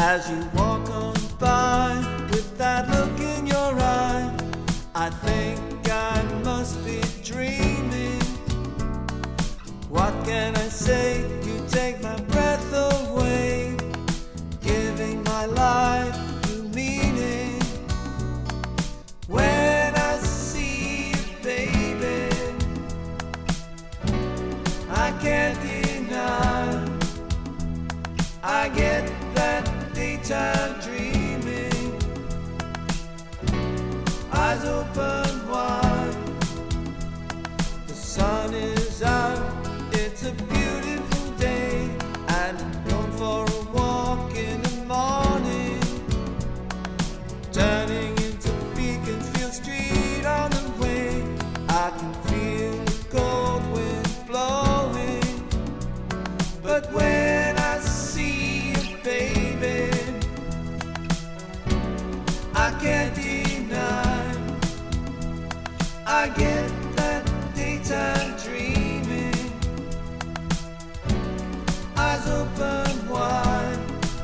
As you walk on by with that look in your eye, I think I must be dreaming. What can I say? You take my breath away, giving my life new meaning. When I see you, baby, I can't deny I get that daytime dreaming. Eyes open wide, the sun is out, it's a beautiful day, and I'm going for a walk in the morning, turning into Beaconsfield Street on the way. I can feel the cold wind blowing, but when I see you, baby, I can't deny I get that daytime dreaming. Eyes open wide.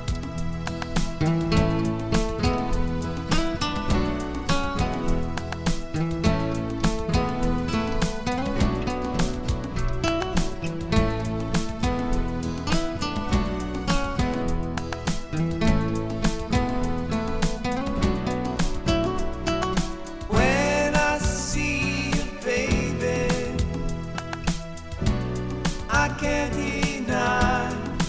When I see you, baby, I can't deny,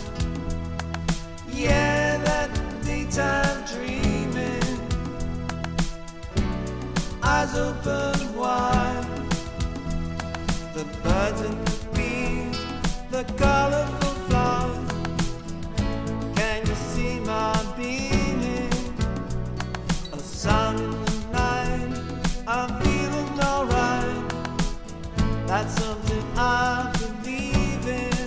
yeah, that daytime dreaming. Eyes open wide, the birds and the bees, the colorful flowers. Can you see my meaning? A song in the night, I'm feeling alright. That's something I believe in.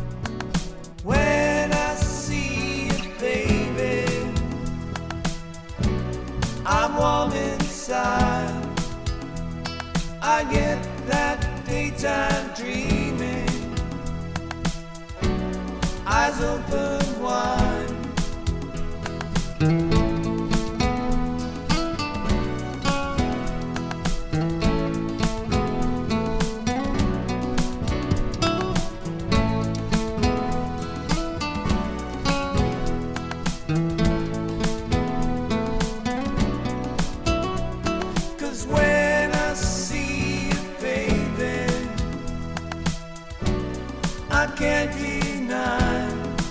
When I see you, baby, I'm warm inside. I get that daytime dreaming. Eyes open wide. Cause when I see you, baby, I can't deny,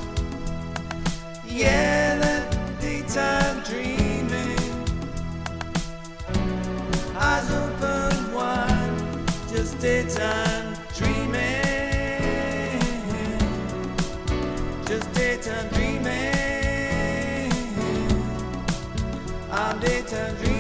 yeah, that daytime dreaming. Eyes open wide, just daytime dreaming, just daytime dreaming. I'm daytime dreaming.